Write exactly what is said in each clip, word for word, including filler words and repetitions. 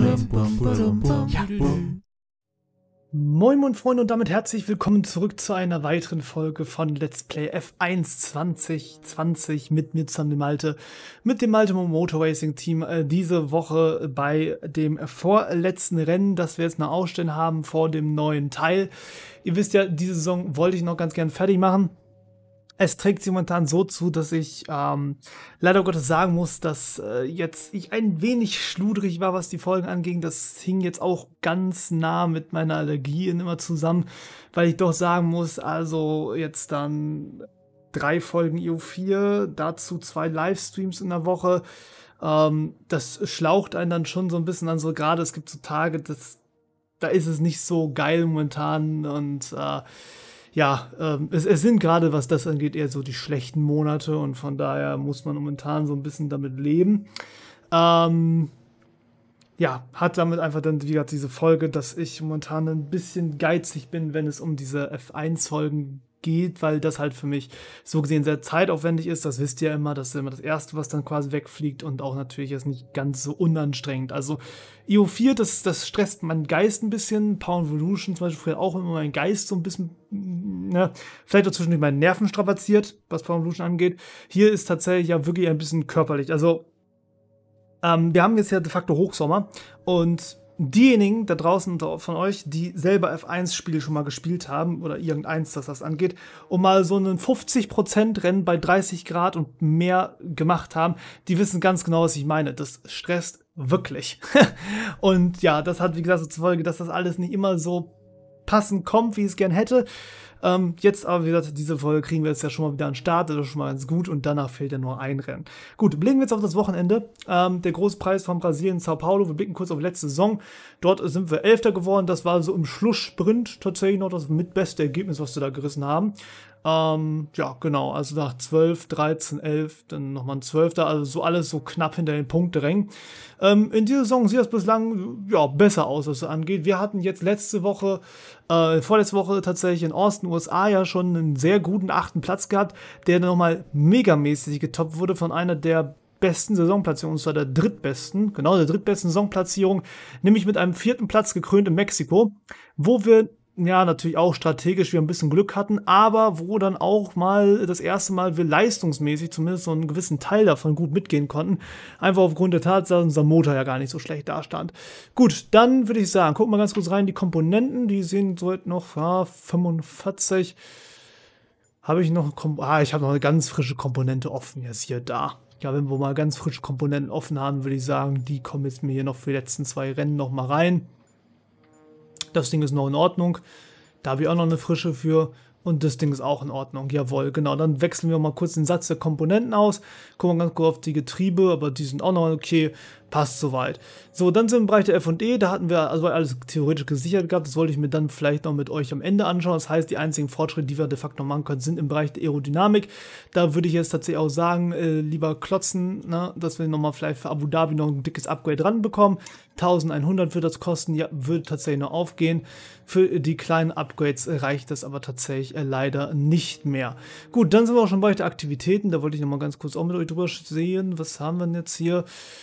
Ja. Moin Moin Freunde und damit herzlich willkommen zurück zu einer weiteren Folge von Let's Play F eins zwanzig zwanzig mit mir zusammen, dem Malte, mit dem Malte Motor Racing Team. Äh, diese Woche bei dem vorletzten Rennen, das wir jetzt noch ausstellen haben vor dem neuen Teil. Ihr wisst ja, diese Saison wollte ich noch ganz gern fertig machen. Es trägt sich momentan so zu, dass ich ähm, leider Gottes sagen muss, dass äh, jetzt ich ein wenig schludrig war, was die Folgen anging. Das hing jetzt auch ganz nah mit meiner Allergie immer zusammen, weil ich doch sagen muss, also jetzt dann drei Folgen I O vier, dazu zwei Livestreams in der Woche. Ähm, das schlaucht einen dann schon so ein bisschen an, so gerade es gibt so Tage, das, da ist es nicht so geil momentan und äh, Ja, ähm, es, es sind gerade, was das angeht, eher so die schlechten Monate und von daher muss man momentan so ein bisschen damit leben. Ähm, ja, hat damit einfach dann, wie gesagt, diese Folge, dass ich momentan ein bisschen geizig bin, wenn es um diese F eins Folgen geht, weil das halt für mich so gesehen sehr zeitaufwendig ist. Das wisst ihr ja immer, das ist immer das Erste, was dann quasi wegfliegt und auch natürlich ist nicht ganz so unanstrengend. Also I O vier, das, das stresst meinen Geist ein bisschen. Power Evolution zum Beispiel früher auch immer meinen Geist so ein bisschen, ne, vielleicht auch zwischendurch meinen Nerven strapaziert, was Power Evolution angeht. Hier ist tatsächlich ja wirklich ein bisschen körperlich. Also ähm, wir haben jetzt ja de facto Hochsommer und diejenigen da draußen von euch, die selber F eins Spiele schon mal gespielt haben oder irgendeins, das das angeht, und mal so einen fünfzig Prozent Rennen bei dreißig Grad und mehr gemacht haben, die wissen ganz genau, was ich meine. Das stresst wirklich. Und ja, das hat, wie gesagt, so zur Folge, dass das alles nicht immer so passend kommt, wie ich es gern hätte. Ähm, jetzt aber, wie gesagt, diese Folge kriegen wir jetzt ja schon mal wieder an den Start, das ist schon mal ganz gut und danach fehlt ja nur ein Rennen. Gut, blicken wir jetzt auf das Wochenende. Ähm, der Großpreis von Brasilien, Sao Paulo, wir blicken kurz auf die letzte Saison. Dort sind wir Elfter geworden, das war so im Schlusssprint tatsächlich noch das mitbeste Ergebnis, was wir da gerissen haben. Ähm, ja, genau, also nach zwölf, dreizehn, elf, dann nochmal ein zwölfter, also so alles so knapp hinter den Punkterängen. Ähm, in dieser Saison sieht das bislang ja besser aus, was es angeht. Wir hatten jetzt letzte Woche, äh, vorletzte Woche tatsächlich in Austin, U S A ja schon einen sehr guten achten Platz gehabt, der dann nochmal megamäßig getoppt wurde von einer der besten Saisonplatzierungen, und zwar der drittbesten, genau der drittbesten Saisonplatzierung, nämlich mit einem vierten Platz gekrönt in Mexiko, wo wir ja, natürlich auch strategisch wir ein bisschen Glück hatten, aber wo dann auch mal das erste Mal wir leistungsmäßig zumindest so einen gewissen Teil davon gut mitgehen konnten. Einfach aufgrund der Tatsache, dass unser Motor ja gar nicht so schlecht dastand. Gut, dann würde ich sagen, gucken wir ganz kurz rein, die Komponenten, die sehen so noch ja, fünfundvierzig. Habe ich noch, ah, ich habe noch eine ganz frische Komponente offen, jetzt hier, da. Ja, wenn wir mal ganz frische Komponenten offen haben, würde ich sagen, die kommen jetzt mir hier noch für die letzten zwei Rennen noch mal rein. Das Ding ist noch in Ordnung. Da habe ich auch noch eine frische für. Und das Ding ist auch in Ordnung. Jawohl, genau. Dann wechseln wir mal kurz den Satz der Komponenten aus. Gucken wir ganz kurz auf die Getriebe, aber die sind auch noch okay. Passt soweit. So, dann sind wir im Bereich der F und E. Da hatten wir also alles theoretisch gesichert gehabt. Das wollte ich mir dann vielleicht noch mit euch am Ende anschauen. Das heißt, die einzigen Fortschritte, die wir de facto machen können, sind im Bereich der Aerodynamik. Da würde ich jetzt tatsächlich auch sagen, äh, lieber klotzen, ne, dass wir nochmal vielleicht für Abu Dhabi noch ein dickes Upgrade ranbekommen. eintausendeinhundert wird das kosten. Ja, würde tatsächlich noch aufgehen. Für die kleinen Upgrades reicht das aber tatsächlich äh, leider nicht mehr. Gut, dann sind wir auch schon bei der Aktivitäten. Da wollte ich nochmal ganz kurz auch mit euch drüber sehen. Was haben wir denn jetzt hier?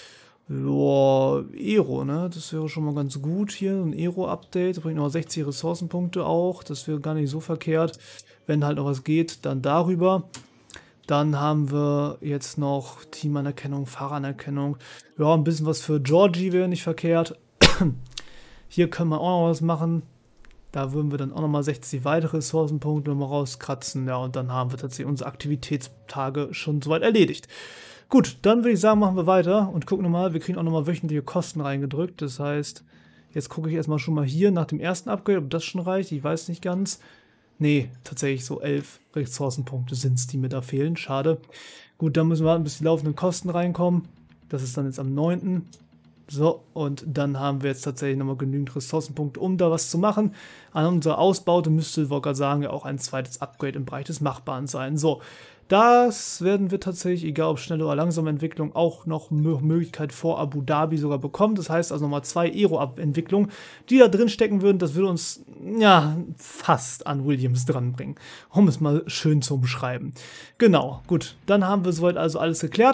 Ja, Aero, ne? Das wäre schon mal ganz gut hier. Ein Aero-Update. Da bringt noch sechzig Ressourcenpunkte auch. Das wäre gar nicht so verkehrt. Wenn halt noch was geht, dann darüber. Dann haben wir jetzt noch Teamanerkennung, Fahreranerkennung. Ja, ein bisschen was für Georgie wäre nicht verkehrt. Hier können wir auch noch was machen. Da würden wir dann auch nochmal sechzig weitere Ressourcenpunkte nochmal rauskratzen. Ja, und dann haben wir tatsächlich unsere Aktivitätstage schon soweit erledigt. Gut, dann würde ich sagen, machen wir weiter und gucken nochmal. Wir kriegen auch nochmal wöchentliche Kosten reingedrückt. Das heißt, jetzt gucke ich erstmal schon mal hier nach dem ersten Upgrade, ob das schon reicht. Ich weiß nicht ganz. Nee, tatsächlich so elf Ressourcenpunkte sind es, die mir da fehlen. Schade. Gut, dann müssen wir warten, bis die laufenden Kosten reinkommen. Das ist dann jetzt am neunten So, und dann haben wir jetzt tatsächlich nochmal genügend Ressourcenpunkte, um da was zu machen. An unserer Ausbaute müsste, ich wollte gerade sagen, ja auch ein zweites Upgrade im Bereich des Machbaren sein. So, das werden wir tatsächlich, egal ob schnelle oder langsame Entwicklung, auch noch Möglichkeit vor Abu Dhabi sogar bekommen. Das heißt also nochmal zwei Aero-Entwicklungen, die da drin stecken würden. Das würde uns, ja, fast an Williams dranbringen, um es mal schön zu umschreiben. Genau, gut, dann haben wir soweit also alles geklärt.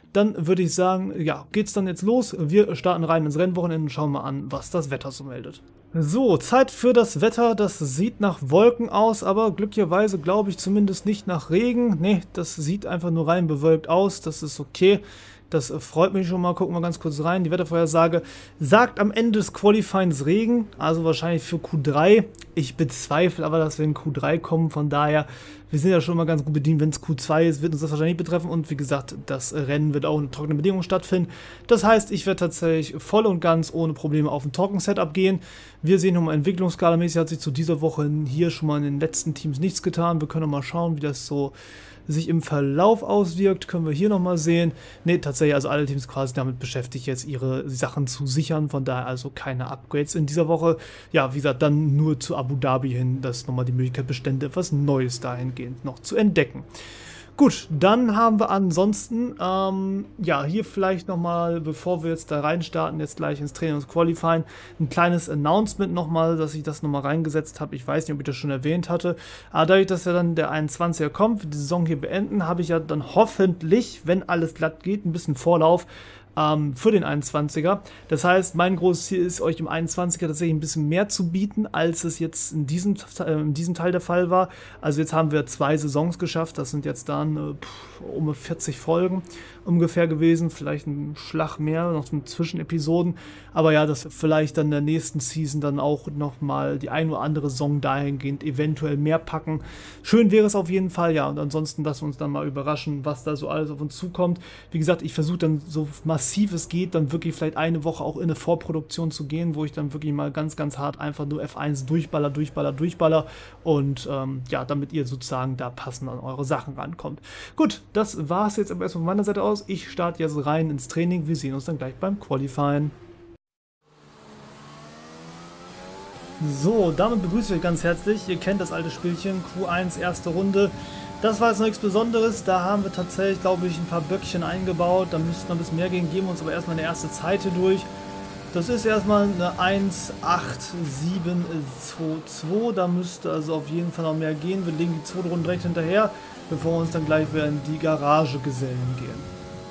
dann würde ich sagen, ja, geht's dann jetzt los. Wir starten rein ins Rennwochenende und schauen mal an, was das Wetter so meldet. So, Zeit für das Wetter. Das sieht nach Wolken aus, aber glücklicherweise glaube ich zumindest nicht nach Regen. Ne, das sieht einfach nur rein bewölkt aus. Das ist okay. Das freut mich schon mal. Gucken wir ganz kurz rein. Die Wettervorhersage sagt am Ende des Qualifyings Regen, also wahrscheinlich für Q drei. Ich bezweifle aber, dass wir in Q drei kommen. Von daher, wir sind ja schon mal ganz gut bedient. Wenn es Q zwei ist, wird uns das wahrscheinlich nicht betreffen. Und wie gesagt, das Rennen wird auch in trockenen Bedingungen stattfinden. Das heißt, ich werde tatsächlich voll und ganz ohne Probleme auf ein Trocken-Setup gehen. Wir sehen nochmal, entwicklungsskalamäßig hat sich zu dieser Woche hier schon mal in den letzten Teams nichts getan. Wir können noch mal schauen, wie das so sich im Verlauf auswirkt, können wir hier nochmal sehen. Ne, tatsächlich, also alle Teams quasi damit beschäftigt, jetzt ihre Sachen zu sichern, von daher also keine Upgrades in dieser Woche. Ja, wie gesagt, dann nur zu Abu Dhabi hin, dass nochmal die Möglichkeit bestände, etwas Neues dahingehend noch zu entdecken. Gut, dann haben wir ansonsten, ähm, ja, hier vielleicht nochmal, bevor wir jetzt da reinstarten, jetzt gleich ins Training und Qualifying, ein kleines Announcement nochmal, dass ich das nochmal reingesetzt habe. Ich weiß nicht, ob ich das schon erwähnt hatte, aber dadurch, dass ja dann der einundzwanziger kommt, wir die Saison hier beenden, habe ich ja dann hoffentlich, wenn alles glatt geht, ein bisschen Vorlauf ähm, für den einundzwanziger. Das heißt, mein großes Ziel ist, euch im einundzwanziger tatsächlich ein bisschen mehr zu bieten, als es jetzt in diesem, äh, in diesem Teil der Fall war. Also jetzt haben wir zwei Saisons geschafft, das sind jetzt dann äh, pff, um vierzig Folgen ungefähr gewesen, vielleicht ein Schlag mehr, noch so Zwischenepisoden, aber ja, dass vielleicht dann in der nächsten Season dann auch nochmal die ein oder andere Saison dahingehend eventuell mehr packen. Schön wäre es auf jeden Fall, ja, und ansonsten lassen wir uns dann mal überraschen, was da so alles auf uns zukommt. Wie gesagt, ich versuche dann so massiv es geht, dann wirklich vielleicht eine Woche auch in eine Vorproduktion zu gehen, wo ich dann wirklich mal ganz, ganz hart einfach nur F eins durchballer, durchballer, durchballer und ähm, ja, damit ihr sozusagen da passend an eure Sachen rankommt. Gut, das war es jetzt aber erstmal von meiner Seite aus. Ich starte jetzt rein ins Training. Wir sehen uns dann gleich beim Qualifying. So, damit begrüße ich euch ganz herzlich. Ihr kennt das alte Spielchen, Q eins, erste Runde. Das war jetzt noch nichts Besonderes. Da haben wir tatsächlich, glaube ich, ein paar Böckchen eingebaut. Da müsste noch ein bisschen mehr gehen. Geben wir uns aber erstmal eine erste Zeit hier durch. Das ist erstmal eine eins acht sieben zwei zwei. Da müsste also auf jeden Fall noch mehr gehen. Wir legen die zweite Runde direkt hinterher, bevor wir uns dann gleich wieder in die Garage gesellen gehen.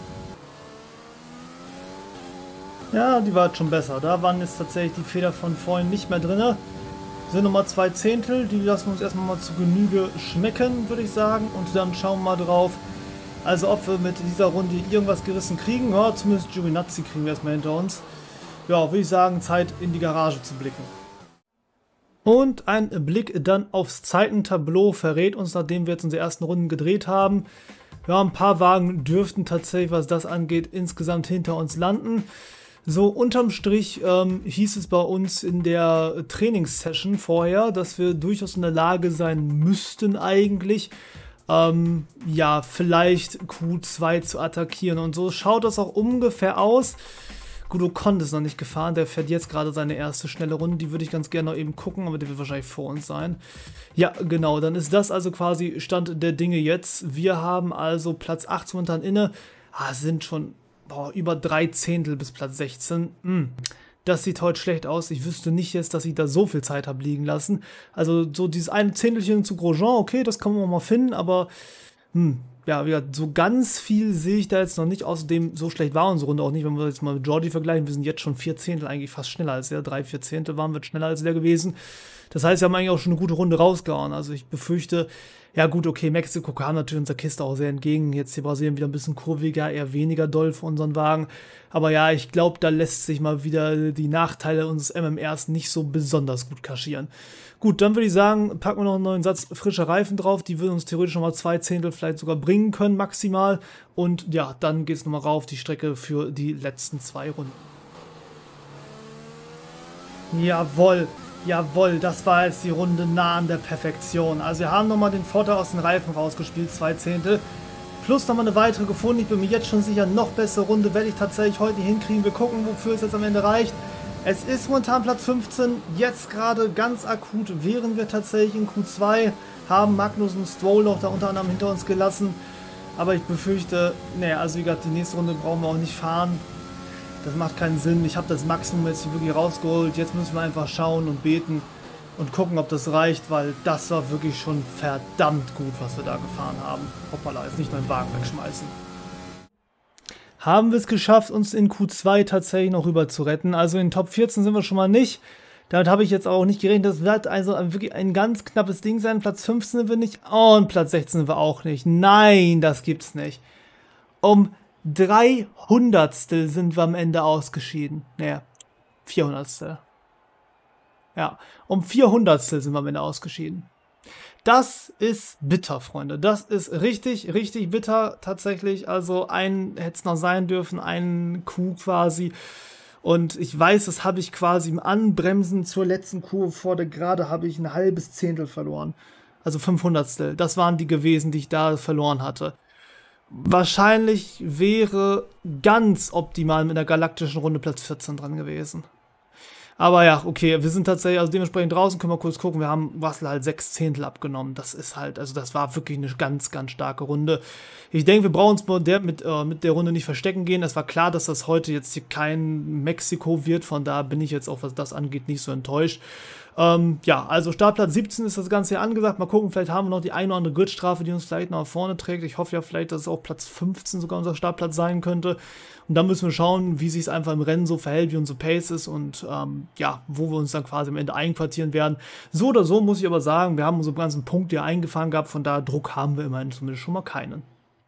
Ja, die war jetzt schon besser. Da waren jetzt tatsächlich die Fehler von vorhin nicht mehr drin. Sind nochmal zwei Zehntel. Die lassen wir uns erstmal mal zu Genüge schmecken, würde ich sagen. Und dann schauen wir mal drauf. Also ob wir mit dieser Runde irgendwas gerissen kriegen. Ja, zumindest Giovinazzi kriegen wir erstmal hinter uns. Ja, würde ich sagen, Zeit in die Garage zu blicken. Und ein Blick dann aufs Zeitentableau verrät uns, nachdem wir jetzt unsere ersten Runden gedreht haben. Ja, ein paar Wagen dürften tatsächlich, was das angeht, insgesamt hinter uns landen. So, unterm Strich ähm, hieß es bei uns in der Trainingssession vorher, dass wir durchaus in der Lage sein müssten eigentlich, ähm, ja, vielleicht Q zwei zu attackieren und so. Schaut das auch ungefähr aus. Gut, Ocon ist noch nicht gefahren, der fährt jetzt gerade seine erste schnelle Runde, die würde ich ganz gerne noch eben gucken, aber der wird wahrscheinlich vor uns sein. Ja, genau, dann ist das also quasi Stand der Dinge jetzt. Wir haben also Platz achtzehn momentan inne, ah, sind schon boah, über drei Zehntel bis Platz sechzehn. Hm. Das sieht heute schlecht aus. Ich wüsste nicht jetzt, dass ich da so viel Zeit habe liegen lassen. Also so dieses eine Zehntelchen zu Grosjean, okay, das kann man mal finden, aber hm, ja, wie gesagt, so ganz viel sehe ich da jetzt noch nicht. Außerdem, so schlecht war unsere Runde auch nicht, wenn wir jetzt mal mit Jordi vergleichen. Wir sind jetzt schon vier Zehntel eigentlich fast schneller als der. Drei, vier Zehntel waren wir schneller als der gewesen. Das heißt, wir haben eigentlich auch schon eine gute Runde rausgehauen. Also ich befürchte, ja gut, okay, Mexiko kam natürlich unserer Kiste auch sehr entgegen. Jetzt hier Brasilien wieder ein bisschen kurviger, eher weniger doll für unseren Wagen. Aber ja, ich glaube, da lässt sich mal wieder die Nachteile unseres M M Rs nicht so besonders gut kaschieren. Gut, dann würde ich sagen, packen wir noch einen neuen Satz frischer Reifen drauf. Die würden uns theoretisch nochmal zwei Zehntel vielleicht sogar bringen können, maximal. Und ja, dann geht es nochmal rauf die Strecke für die letzten zwei Runden. Jawohl. Jawohl, das war jetzt die Runde nah an der Perfektion. Also wir haben nochmal den Vorteil aus den Reifen rausgespielt, zwei Zehntel. Plus nochmal eine weitere gefunden. Ich bin mir jetzt schon sicher, noch bessere Runde werde ich tatsächlich heute nicht hinkriegen. Wir gucken, wofür es jetzt am Ende reicht. Es ist momentan Platz fünfzehn. Jetzt gerade ganz akut wären wir tatsächlich in Q zwei. Haben Magnus und Stroll noch da unter anderem hinter uns gelassen. Aber ich befürchte, naja, also wie gesagt, die nächste Runde brauchen wir auch nicht fahren. Das macht keinen Sinn. Ich habe das Maximum jetzt hier wirklich rausgeholt. Jetzt müssen wir einfach schauen und beten und gucken, ob das reicht, weil das war wirklich schon verdammt gut, was wir da gefahren haben. Hoppala, jetzt nicht nur den Wagen wegschmeißen. haben wir es geschafft, uns in Q zwei tatsächlich noch rüber zu retten. Also in Top vierzehn sind wir schon mal nicht. Damit habe ich jetzt auch nicht gerechnet. Das wird also wirklich ein ganz knappes Ding sein. Platz fünfzehn sind wir nicht. Oh, und Platz sechzehn sind wir auch nicht. Nein, das gibt's nicht. Um drei Hundertstel sind wir am Ende ausgeschieden. Naja, vierhundertstel. Ja, um vier Hundertstel sind wir am Ende ausgeschieden. Das ist bitter, Freunde. Das ist richtig, richtig bitter tatsächlich. Also ein hätte es noch sein dürfen, ein Coup quasi. Und ich weiß, das habe ich quasi im Anbremsen zur letzten Kurve vor der Gerade habe ich ein halbes Zehntel verloren. Also fünfhundertstel. Das waren die gewesen, die ich da verloren hatte. Wahrscheinlich wäre ganz optimal mit der galaktischen Runde Platz vierzehn dran gewesen. Aber ja, okay, wir sind tatsächlich, also dementsprechend draußen, können wir kurz gucken, wir haben Russell halt sechs Zehntel abgenommen. Das ist halt, also das war wirklich eine ganz, ganz starke Runde. Ich denke, wir brauchen uns mit der, mit, äh, mit der Runde nicht verstecken gehen. Es war klar, dass das heute jetzt hier kein Mexiko wird, von da bin ich jetzt auch, was das angeht, nicht so enttäuscht. Ähm, ja, also Startplatz siebzehn ist das Ganze hier angesagt. Mal gucken, vielleicht haben wir noch die eine oder andere Gridstrafe, die uns vielleicht noch nach vorne trägt. Ich hoffe ja vielleicht, dass es auch Platz fünfzehn sogar unser Startplatz sein könnte. Und dann müssen wir schauen, wie sich es einfach im Rennen so verhält, wie unsere Pace ist und ähm, ja, wo wir uns dann quasi am Ende einquartieren werden. So oder so muss ich aber sagen, wir haben unsere ganzen Punkte hier eingefahren gehabt, von daher Druck haben wir immerhin zumindest schon mal keinen.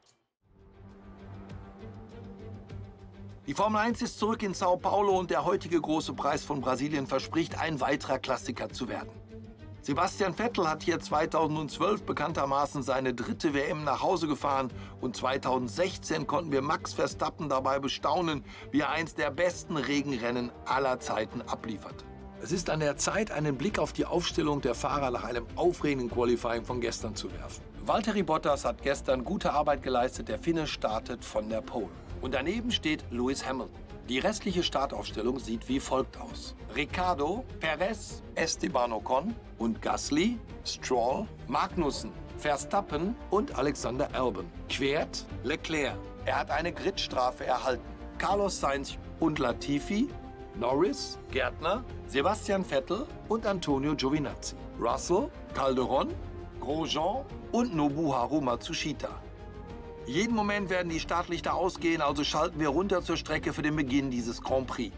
Die Formel eins ist zurück in Sao Paulo und der heutige große Preis von Brasilien verspricht, ein weiterer Klassiker zu werden. Sebastian Vettel hat hier zweitausendzwölf bekanntermaßen seine dritte W M nach Hause gefahren und zweitausendsechzehn konnten wir Max Verstappen dabei bestaunen, wie er eins der besten Regenrennen aller Zeiten ablieferte. Es ist an der Zeit, einen Blick auf die Aufstellung der Fahrer nach einem aufregenden Qualifying von gestern zu werfen. Valtteri Bottas hat gestern gute Arbeit geleistet, der Finne startet von der Pole. Und daneben steht Lewis Hamilton. Die restliche Startaufstellung sieht wie folgt aus. Ricciardo, Perez, Esteban Ocon und Gasly, Stroll, Magnussen, Verstappen und Alexander Albon. Quert, Leclerc. Er hat eine Gridstrafe erhalten. Carlos Sainz und Latifi, Norris, Gärtner, Sebastian Vettel und Antonio Giovinazzi. Russell, Calderon, Grosjean und Nobuharu Matsushita. Jeden Moment werden die Startlichter ausgehen, also schalten wir runter zur Strecke für den Beginn dieses Grand Prix.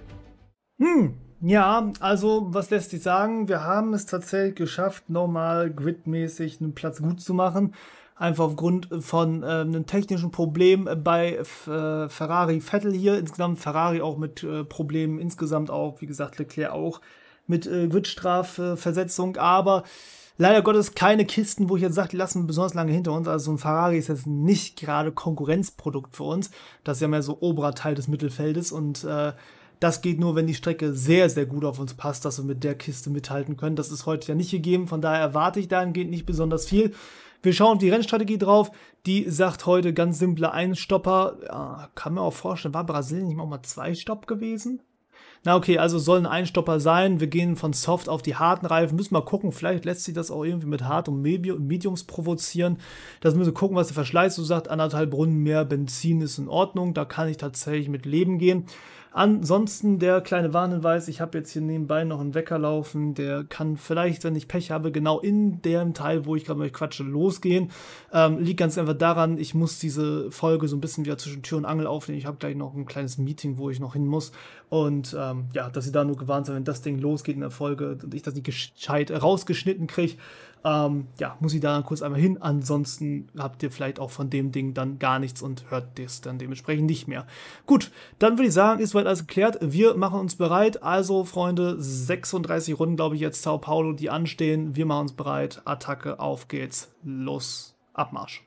Hm, ja, also was lässt sich sagen? Wir haben es tatsächlich geschafft, nochmal gridmäßig einen Platz gut zu machen. Einfach aufgrund von äh, einem technischen Problem bei äh, Ferrari Vettel hier. Insgesamt Ferrari auch mit äh, Problemen, insgesamt auch, wie gesagt, Leclerc auch mit äh, Gridstrafversetzung, äh, aber leider Gottes keine Kisten, wo ich jetzt sage, die lassen wir besonders lange hinter uns. Also so ein Ferrari ist jetzt nicht gerade Konkurrenzprodukt für uns. Das ist ja mehr so oberer Teil des Mittelfeldes und äh, das geht nur, wenn die Strecke sehr, sehr gut auf uns passt, dass wir mit der Kiste mithalten können. Das ist heute ja nicht gegeben, von daher erwarte ich dahingehend nicht besonders viel. Wir schauen auf die Rennstrategie drauf. Die sagt heute ganz simple Einstopper. Ja, kann mir auch vorstellen, war Brasilien nicht mal auch mal zwei Stopp gewesen? Na okay, also soll ein Einstopper sein. Wir gehen von Soft auf die harten Reifen. Müssen mal gucken, vielleicht lässt sich das auch irgendwie mit Hard und Mediums provozieren. Das müssen wir gucken, was der Verschleiß so sagt. Anderthalb Runden mehr Benzin ist in Ordnung. Da kann ich tatsächlich mit leben gehen. Ansonsten der kleine Warnhinweis, ich habe jetzt hier nebenbei noch einen Wecker laufen, der kann vielleicht, wenn ich Pech habe, genau in dem Teil, wo ich gerade mal quatsche, losgehen. Ähm, liegt ganz einfach daran, ich muss diese Folge so ein bisschen wieder zwischen Tür und Angel aufnehmen. Ich habe gleich noch ein kleines Meeting, wo ich noch hin muss. Und ähm, ja, dass ihr da nur gewarnt seid, wenn das Ding losgeht in der Folge und ich das nicht gescheit rausgeschnitten kriege. Ähm, ja, muss ich da dann kurz einmal hin. Ansonsten habt ihr vielleicht auch von dem Ding dann gar nichts und hört das dann dementsprechend nicht mehr. Gut, dann würde ich sagen, ist soweit alles geklärt. Wir machen uns bereit. Also, Freunde, sechsunddreißig Runden, glaube ich, jetzt Sao Paulo, die anstehen. Wir machen uns bereit. Attacke, auf geht's. Los, Abmarsch.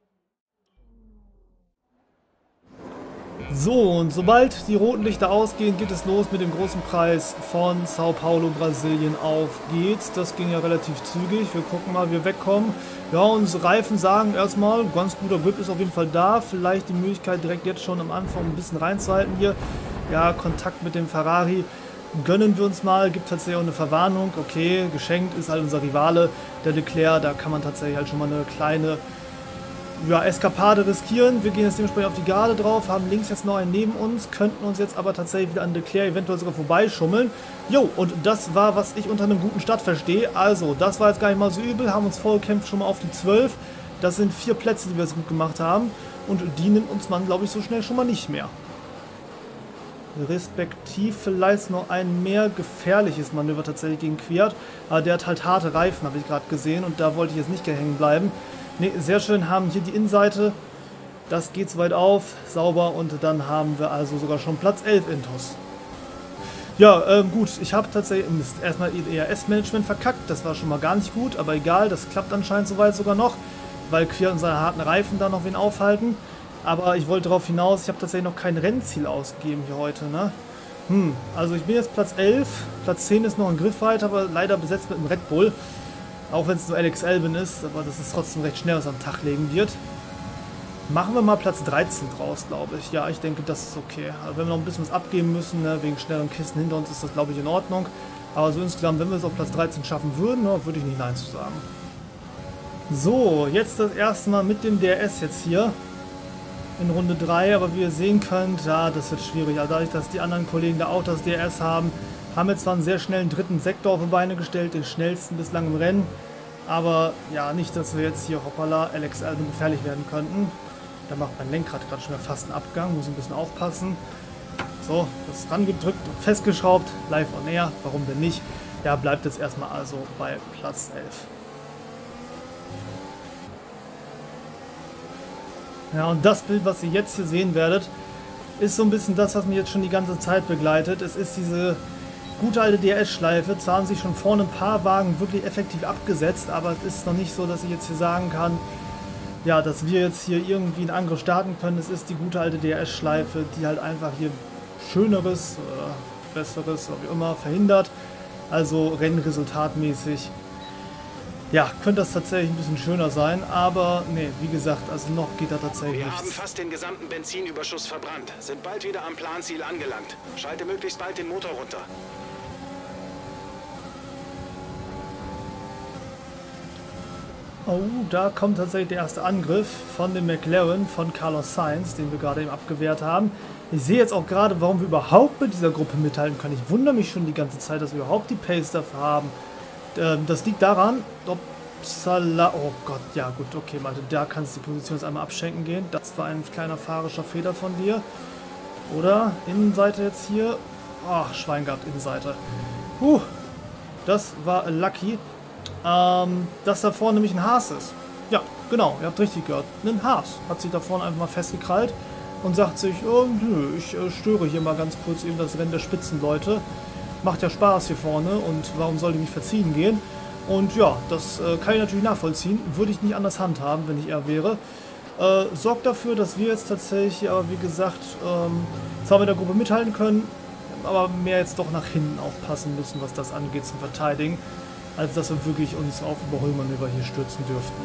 So, und sobald die roten Lichter ausgehen, geht es los mit dem großen Preis von Sao Paulo, Brasilien. Auf geht's. Das ging ja relativ zügig. Wir gucken mal, wie wir wegkommen. Ja, unsere Reifen sagen erstmal, ganz guter Grip ist auf jeden Fall da. Vielleicht die Möglichkeit, direkt jetzt schon am Anfang ein bisschen reinzuhalten hier. Ja, Kontakt mit dem Ferrari gönnen wir uns mal. Gibt tatsächlich auch eine Verwarnung. Okay, geschenkt ist halt unser Rivale, der Leclerc. Da kann man tatsächlich halt schon mal eine kleine ja, Eskapade riskieren. Wir gehen jetzt dementsprechend auf die Gerade drauf, haben links jetzt noch einen neben uns, könnten uns jetzt aber tatsächlich wieder an Leclerc eventuell sogar vorbeischummeln. Jo, und das war, was ich unter einem guten Start verstehe. Also, das war jetzt gar nicht mal so übel, haben uns vorgekämpft schon mal auf die zwölf. Das sind vier Plätze, die wir jetzt gut gemacht haben. Und die nimmt uns man, glaube ich, so schnell schon mal nicht mehr. Respektiv vielleicht noch ein mehr gefährliches Manöver tatsächlich gegen Kwiat. Aber der hat halt harte Reifen, habe ich gerade gesehen. Und da wollte ich jetzt nicht hängen bleiben. Ne, sehr schön, haben hier die Innenseite. Das geht soweit auf, sauber. Und dann haben wir also sogar schon Platz elf intus. Ja, ähm, gut, ich habe tatsächlich Mist, erstmal E R S-Management verkackt. Das war schon mal gar nicht gut, aber egal, das klappt anscheinend soweit sogar noch. Weil Kwiat und seine harten Reifen da noch wen aufhalten. Aber ich wollte darauf hinaus, ich habe tatsächlich noch kein Rennziel ausgegeben hier heute, ne? Hm, also ich bin jetzt Platz elf, Platz zehn ist noch ein Griffweit, aber leider besetzt mit dem Red Bull. Auch wenn es nur Alex Albon ist, aber das ist trotzdem recht schnell, was am Tag legen wird. Machen wir mal Platz dreizehn draus, glaube ich. Ja, ich denke, das ist okay. Also wenn wir noch ein bisschen was abgeben müssen, ne, wegen schnelleren Kisten hinter uns, ist das, glaube ich, in Ordnung. Aber so insgesamt, wenn wir es auf Platz dreizehn schaffen würden, ne, würde ich nicht Nein zu sagen. So, jetzt das erste Mal mit dem D R S jetzt hier. In Runde drei, aber wie ihr sehen könnt, ja, das wird schwierig. Also dadurch, dass die anderen Kollegen da auch das D R S haben, haben wir zwar einen sehr schnellen dritten Sektor auf die Beine gestellt, den schnellsten bislang im Rennen. Aber ja, nicht, dass wir jetzt hier, hoppala, Alex Albon gefährlich werden könnten. Da macht mein Lenkrad gerade schon wieder fast einen Abgang, muss ein bisschen aufpassen. So, das ist rangedrückt und festgeschraubt, live on air, warum denn nicht? Ja, bleibt jetzt erstmal also bei Platz elf. Ja, und das Bild, was ihr jetzt hier sehen werdet, ist so ein bisschen das, was mich jetzt schon die ganze Zeit begleitet. Es ist diese gute alte D R S-Schleife. Zwar haben sich schon vorne ein paar Wagen wirklich effektiv abgesetzt, aber es ist noch nicht so, dass ich jetzt hier sagen kann, ja, dass wir jetzt hier irgendwie einen Angriff starten können. Es ist die gute alte D R S-Schleife, die halt einfach hier Schöneres oder Besseres oder wie immer verhindert. Also rennresultatmäßig. Ja, könnte das tatsächlich ein bisschen schöner sein, aber nee, wie gesagt, also noch geht da tatsächlich nichts. Wir haben fast den gesamten Benzinüberschuss verbrannt, sind bald wieder am Planziel angelangt. Schalte möglichst bald den Motor runter. Oh, da kommt tatsächlich der erste Angriff von dem McLaren von Carlos Sainz, den wir gerade eben abgewehrt haben. Ich sehe jetzt auch gerade, warum wir überhaupt mit dieser Gruppe mithalten können. Ich wundere mich schon die ganze Zeit, dass wir überhaupt die Pace dafür haben. Das liegt daran, Upsala, oh Gott, ja gut, okay, Malte, da kannst du die Position jetzt einmal abschenken gehen. Das war ein kleiner fahrischer Fehler von dir. Oder Innenseite jetzt hier. Ach, Schwein gehabt, Innenseite. Puh, das war lucky. Ähm, dass da vorne nämlich ein Haas ist. Ja, genau, ihr habt richtig gehört. Ein Haas hat sich da vorne einfach mal festgekrallt und sagt sich, oh, nö, ich äh, störe hier mal ganz kurz eben das Rennen der Spitzenleute. Macht ja Spaß hier vorne und warum soll ich mich verziehen gehen? Und ja, das äh, kann ich natürlich nachvollziehen. Würde ich nicht anders handhaben, wenn ich er wäre. Äh, sorgt dafür, dass wir jetzt tatsächlich, aber wie gesagt, ähm, zwar mit der Gruppe mithalten können, aber mehr jetzt doch nach hinten aufpassen müssen, was das angeht zum Verteidigen, als dass wir wirklich uns auf Überholmanöver hier stürzen dürften.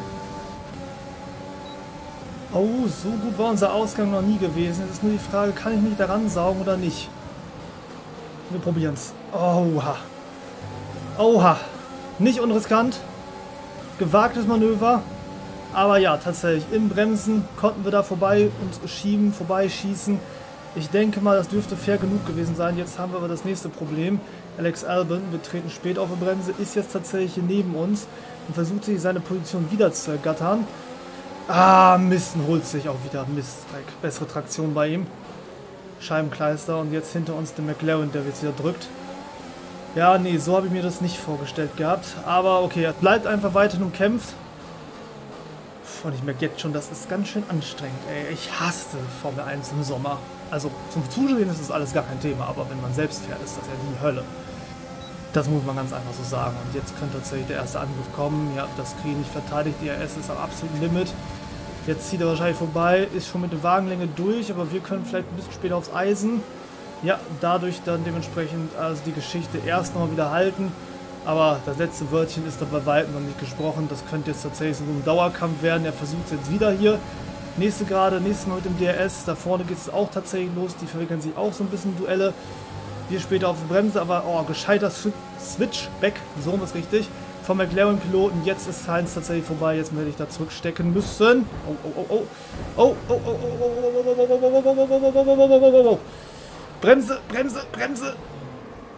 Oh, so gut war unser Ausgang noch nie gewesen. Jetzt ist nur die Frage, kann ich mich daran saugen oder nicht? Wir probieren es. Oha. Oha. Nicht unriskant. Gewagtes Manöver. Aber ja, tatsächlich. Im Bremsen konnten wir da vorbei und schieben, vorbeischießen. Ich denke mal, das dürfte fair genug gewesen sein. Jetzt haben wir aber das nächste Problem. Alex Albon, wir treten spät auf die Bremse, ist jetzt tatsächlich hier neben uns und versucht sich seine Position wieder zu ergattern. Ah, Mist, holt sich auch wieder Mist. Bessere Traktion bei ihm. Scheibenkleister und jetzt hinter uns der McLaren, der jetzt wieder drückt. Ja, nee, so habe ich mir das nicht vorgestellt gehabt. Aber okay, er bleibt einfach weiterhin und kämpft. Und ich merke jetzt schon, das ist ganz schön anstrengend. Ey, ich hasse Formel eins im Sommer. Also zum Zuschauen ist das alles gar kein Thema, aber wenn man selbst fährt, ist das ja die Hölle. Das muss man ganz einfach so sagen. Und jetzt könnte tatsächlich der erste Angriff kommen. Ja, das kriege ich nicht verteidigt. D R S ist am absoluten Limit. Jetzt zieht er wahrscheinlich vorbei, ist schon mit der Wagenlänge durch, aber wir können vielleicht ein bisschen später aufs Eisen. Ja, dadurch dann dementsprechend also die Geschichte erst nochmal wieder halten. Aber das letzte Wörtchen ist da bei weitem noch nicht gesprochen. Das könnte jetzt tatsächlich so ein Dauerkampf werden. Er versucht es jetzt wieder hier. Nächste gerade, nächstes Mal mit dem D R S. Da vorne geht es auch tatsächlich los. Die verwickeln sich auch so ein bisschen Duelle. Wir später auf die Bremse, aber oh, gescheiter Switchback, so ist richtig. Vom McLaren-Piloten. Jetzt ist Sainz tatsächlich vorbei. Jetzt werde ich da zurückstecken müssen. Oh, oh, oh, oh. Oh, oh, oh, oh, oh, oh, oh, oh, oh, oh, oh, oh, oh, oh, oh, oh, oh, oh, oh. Bremse, Bremse, Bremse.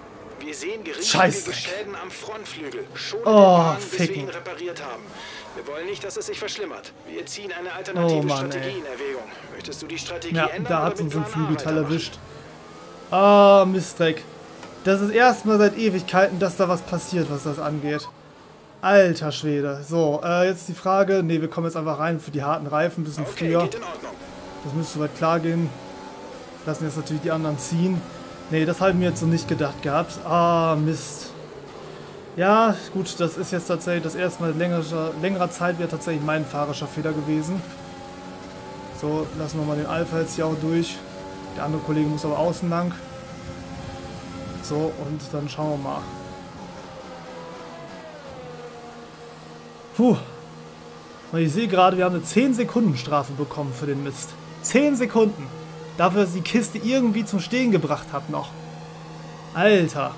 Wir sehen geringfügige Scheiße. Schäden am Frontflügel. Schon Oh, den Wagen, bis wir ficken. ihn repariert haben. Wir wollen nicht, dass es sich verschlimmert. Wir ziehen eine alternative Oh, Mann, Strategie ey. in Erwägung. Möchtest du die Strategie Ja, ändern da oder hat mit uns ein Plan A Flügelteil weitermachen? erwischt. Ah, Mistdreck. Das ist erstmal seit Ewigkeiten, dass da was passiert, was das angeht. Alter Schwede. So, äh, jetzt die Frage. Ne, wir kommen jetzt einfach rein für die harten Reifen, ein bisschen Okay, früher. geht in Ordnung. Das müsste soweit klar gehen. Lassen jetzt natürlich die anderen ziehen. Ne, das habe ich mir jetzt so nicht gedacht gehabt. Ah, Mist. Ja, gut, das ist jetzt tatsächlich das erste Mal längerer, längerer Zeit wäre tatsächlich mein fahrerischer Fehler gewesen. So, lassen wir mal den Alpha jetzt hier auch durch. Der andere Kollege muss aber außen lang. So, und dann schauen wir mal. Puh. Und ich sehe gerade, wir haben eine zehn Sekunden Strafe bekommen für den Mist. zehn Sekunden. Dafür, dass ich die Kiste irgendwie zum Stehen gebracht habe noch. Alter.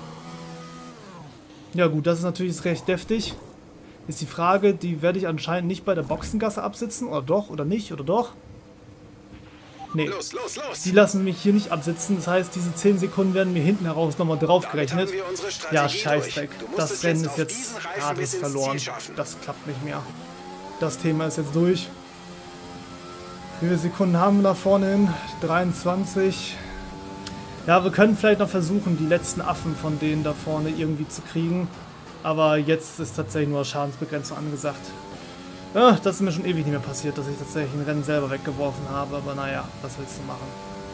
Ja gut, das ist natürlich recht deftig. Ist die Frage, die werde ich anscheinend nicht bei der Boxengasse absitzen. Oder doch, oder nicht, oder doch? Nee. Los, los, los! Die lassen mich hier nicht absitzen. Das heißt, diese zehn Sekunden werden mir hinten heraus nochmal draufgerechnet. Damit haben wir unsere Strategie Ja, Scheißdreck. durch. Du musst Das es Rennen jetzt ist auf jetzt diesen Reifen gratis bis ins verloren. Ziel schaffen. Das klappt nicht mehr. Das Thema ist jetzt durch. Wie viele Sekunden haben wir da vorne hin? dreiundzwanzig. Ja, wir können vielleicht noch versuchen, die letzten Affen von denen da vorne irgendwie zu kriegen. Aber jetzt ist tatsächlich nur Schadensbegrenzung angesagt. Ja, das ist mir schon ewig nicht mehr passiert, dass ich tatsächlich ein Rennen selber weggeworfen habe. Aber naja, was willst du machen?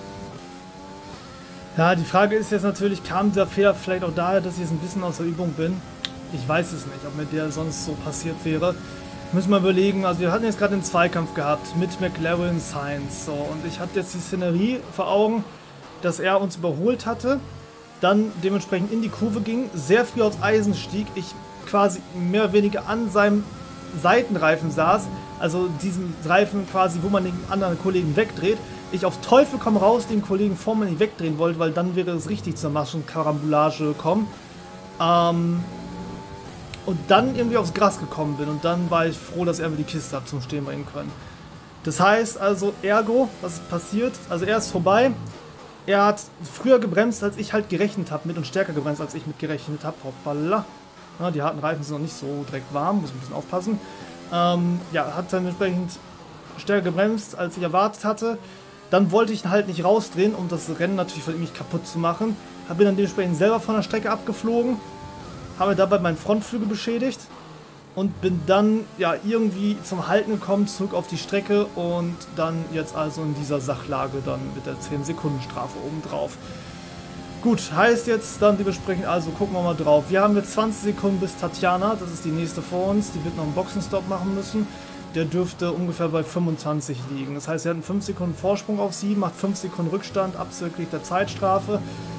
Ja, die Frage ist jetzt natürlich, kam dieser Fehler vielleicht auch daher, dass ich jetzt ein bisschen aus der Übung bin? Ich weiß es nicht, ob mir der sonst so passiert wäre. Müssen wir überlegen, also wir hatten jetzt gerade den Zweikampf gehabt mit McLaren Sainz. So, und ich hatte jetzt die Szenerie vor Augen, dass er uns überholt hatte, dann dementsprechend in die Kurve ging, sehr früh aus Eisen stieg, ich quasi mehr oder weniger an seinem Seitenreifen saß, also diesen Reifen quasi, wo man den anderen Kollegen wegdreht, ich auf Teufel komm raus den Kollegen vor mir nicht wegdrehen wollte, weil dann wäre es richtig zur Maschenkarambolage gekommen. Ähm, und dann irgendwie aufs Gras gekommen bin und dann war ich froh, dass er mir die Kiste hat zum Stehen bringen können. Das heißt also, ergo, was ist passiert? Also er ist vorbei. Er hat früher gebremst, als ich halt gerechnet habe mit und stärker gebremst, als ich mit gerechnet habe. Hoppala. Ja, die harten Reifen sind noch nicht so direkt warm, muss ein bisschen aufpassen. Ähm, ja, hat dann entsprechend stärker gebremst, als ich erwartet hatte. Dann wollte ich ihn halt nicht rausdrehen, um das Rennen natürlich von ihm nicht kaputt zu machen. Habe ihn dann dementsprechend selber von der Strecke abgeflogen. Habe dabei meinen Frontflügel beschädigt. Und bin dann ja irgendwie zum Halten gekommen, zurück auf die Strecke und dann jetzt also in dieser Sachlage dann mit der zehn Sekunden Strafe obendrauf. Gut, heißt jetzt dann dementsprechend, also gucken wir mal drauf. Wir haben jetzt zwanzig Sekunden bis Tatjana, das ist die nächste vor uns, die wird noch einen Boxenstopp machen müssen. Der dürfte ungefähr bei fünfundzwanzig liegen. Das heißt, wir hatten fünf Sekunden Vorsprung auf sie, macht fünf Sekunden Rückstand, abzüglich der Zeitstrafe.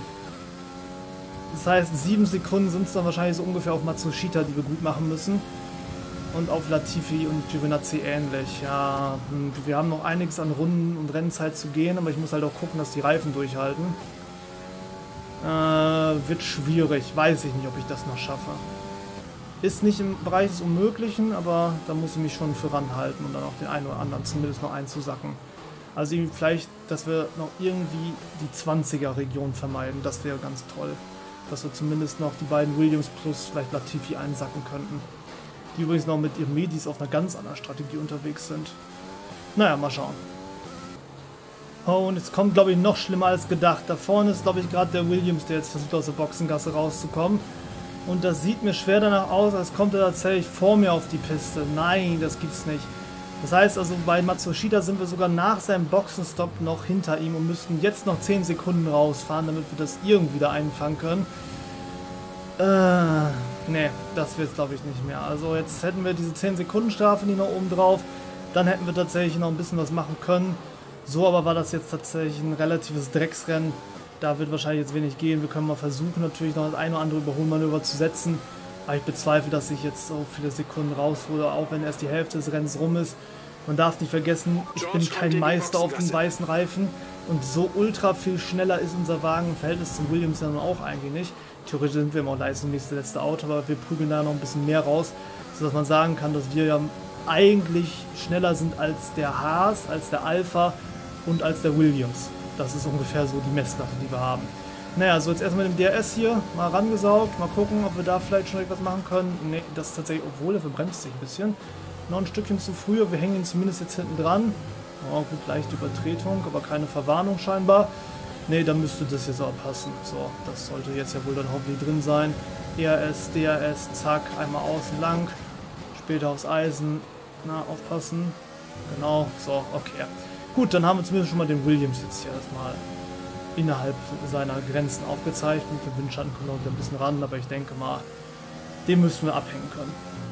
Das heißt, sieben Sekunden sind es dann wahrscheinlich so ungefähr auf Matsushita, die wir gut machen müssen. Und auf Latifi und Giovinazzi ähnlich. Ja, wir haben noch einiges an Runden und Rennzeit zu gehen, aber ich muss halt auch gucken, dass die Reifen durchhalten. Äh, wird schwierig. Weiß ich nicht, ob ich das noch schaffe. Ist nicht im Bereich des Unmöglichen, aber da muss ich mich schon für ranhalten und dann auch den einen oder anderen zumindest noch einzusacken. Also vielleicht, dass wir noch irgendwie die zwanziger-Region vermeiden. Das wäre ganz toll. Dass wir zumindest noch die beiden Williams plus vielleicht Latifi einsacken könnten. Die übrigens noch mit ihren Medis auf einer ganz anderen Strategie unterwegs sind. Naja, mal schauen. Oh, und es kommt, glaube ich, noch schlimmer als gedacht. Da vorne ist, glaube ich, gerade der Williams, der jetzt versucht, aus der Boxengasse rauszukommen. Und das sieht mir schwer danach aus, als kommt er tatsächlich vor mir auf die Piste. Nein, das gibt's nicht. Das heißt also, bei Matsushita sind wir sogar nach seinem Boxenstopp noch hinter ihm und müssten jetzt noch zehn Sekunden rausfahren, damit wir das irgendwie wieder einfangen können. Äh, ne, das wird es glaube ich nicht mehr. Also jetzt hätten wir diese zehn Sekunden Strafe, die noch oben drauf. Dann hätten wir tatsächlich noch ein bisschen was machen können. So aber war das jetzt tatsächlich ein relatives Drecksrennen. Da wird wahrscheinlich jetzt wenig gehen. Wir können mal versuchen, natürlich noch das eine oder andere Überholmanöver zu setzen. Aber ich bezweifle, dass ich jetzt so viele Sekunden raushole, auch wenn erst die Hälfte des Rennens rum ist. Man darf nicht vergessen, ich bin kein Meister auf den weißen Reifen. Und so ultra viel schneller ist unser Wagen im Verhältnis zum Williams ja nun auch eigentlich nicht. Theoretisch sind wir immer auch leistungsmäßig das letzte Auto, aber wir prügeln da noch ein bisschen mehr raus, sodass man sagen kann, dass wir ja eigentlich schneller sind als der Haas, als der Alpha und als der Williams. Das ist ungefähr so die Messlatte, die wir haben. Naja, so jetzt erstmal mit dem D R S hier mal rangesaugt. Mal gucken, ob wir da vielleicht schon etwas machen können. Ne, das ist tatsächlich, obwohl er verbremst sich ein bisschen. Noch ein Stückchen zu früh. Wir hängen ihn zumindest jetzt hinten dran. Oh, gut, leichte Übertretung, aber keine Verwarnung scheinbar. Ne, dann müsste das jetzt auch passen. So, das sollte jetzt ja wohl dann hoffentlich drin sein. E R S, D R S, zack, einmal außen lang. Später aufs Eisen. Na, aufpassen. Genau, so, okay. Gut, dann haben wir zumindest schon mal den Williams jetzt hier erstmal innerhalb seiner Grenzen aufgezeichnet. Mit dem Windschatten kommt noch ein bisschen ran, aber ich denke mal, den müssen wir abhängen können.